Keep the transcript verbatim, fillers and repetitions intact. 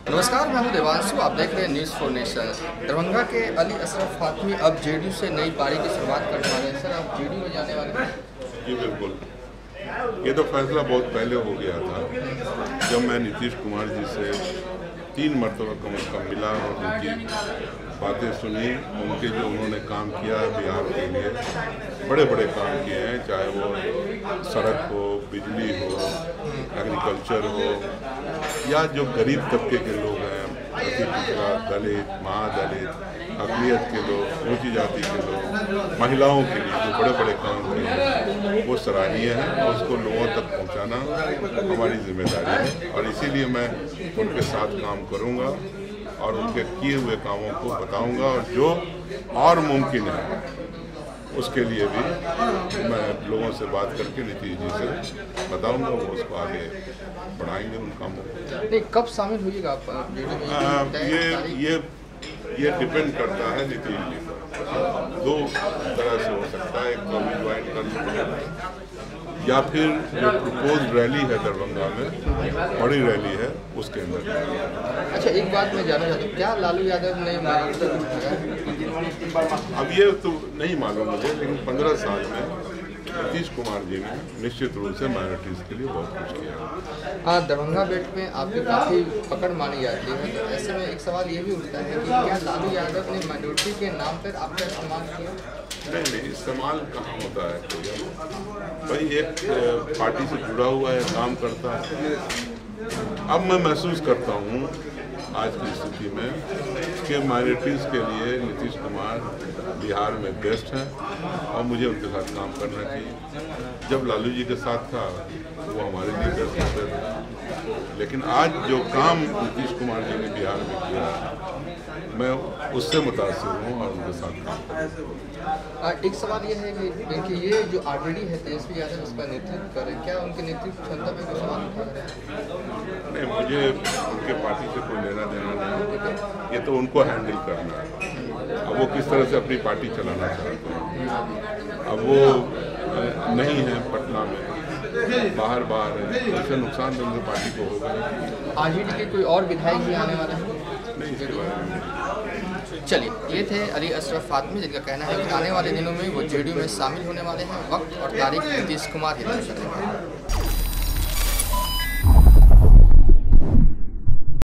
नमस्कार, मैं हूं देवांशु। आप देख रहे हैं न्यूज़ फॉर नेशन। दरभंगा के अली अशरफ फातमी अब जेडीयू से नई पारी की शुरुआत करने वाले हैं। सर, आप जेडीयू में जाने वाले हैं? जी बिल्कुल, ये तो फैसला बहुत पहले हो गया था जब मैं नीतीश कुमार जी से तीन मरतबा कम अज़ कम मिला और उनकी बातें सुनी। उनके जो उन्होंने काम किया है बिहार के लिए, बड़े बड़े काम किए हैं, चाहे वो सड़क हो, बिजली हो, एग्रीकल्चर हो, या जो गरीब तबके के लोग हैं, अति पिछड़ा, दलित, महादलित, अक़लियत के लोग, ऊंची जाति के लोग, महिलाओं के लिए जो बड़े बड़े काम किए हैं वो सराहनीय है और उसको लोगों तक पहुंचाना हमारी जिम्मेदारी है। और इसीलिए मैं उनके साथ काम करूंगा और उनके किए हुए कामों को बताऊंगा, और जो और मुमकिन है उसके लिए भी मैं लोगों से बात करके नीतीश जी से बताऊंगा, वो उसको आगे बढ़ाएंगे उन कामों को। नहीं, कब शामिल होइएगा आप? ये ये ये डिपेंड करता है नीतीश जी पर। दो तरह से हो सकता है, एक तो अभी ज्वाइन कर या फिर जो प्रपोज रैली है दरभंगा में, बड़ी रैली है, उसके अंदर। अच्छा, एक बात मैं जानना चाहता हूँ, क्या लालू यादव ने अब ये तो नहीं मालूम मुझे, लेकिन पंद्रह साल में नीतीश कुमार जी ने निश्चित रूप से माइनॉरिटीज़ के लिए बहुत कुछ किया। हाँ, दरभंगा बेल्ट में आपकी काफ़ी पकड़ मानी जाती है, तो ऐसे में एक सवाल ये भी उठता है कि क्या लालू यादव ने माइनॉरिटी के नाम पर आपका इस्तेमाल किया? नहीं नहीं, इस्तेमाल कहाँ होता है कोई। भाई एक पार्टी से जुड़ा हुआ है, काम करता है। अब मैं महसूस करता हूँ आज की स्थिति में कि माइनॉरिटीज़ के लिए नीतीश कुमार बिहार में बेस्ट है और मुझे उनके साथ काम करना चाहिए। जब लालू जी के साथ था वो हमारे लिए बेस्ट होते थे, लेकिन आज जो काम नीतीश कुमार जी ने बिहार में किया मैं उससे मुतासिर हूँ और उनके साथ काम करूँगा। एक सवाल ये है कि देखिए, ये जो आरजेडी है, तेजस्वी यादव उसका नेतृत्व करें, क्या उनके नेतृत्व क्षमता पर कोई सवाल उठा रहे हैं? नहीं, मुझे उनके पार्टी से कोई लेना देना नहीं, ये तो उनको हैंडल करना है। अब वो किस तरह से अपनी पार्टी चलाना चाहते हैं। अब वो नहीं है पटना में, बाहर बाहर है, इससे नुकसान तो उनकी पार्टी को होगा। आरजेडी के कोई और विधायक भी आने वाले हैं? नहीं, इसके बारे में। चलिए, ये थे अली अशरफ फातमी, जिनका कहना है कि आने वाले दिनों में वो जेडीयू में शामिल होने वाले हैं। वक्त और तारीख नीतीश कुमार ही तय करेंगे।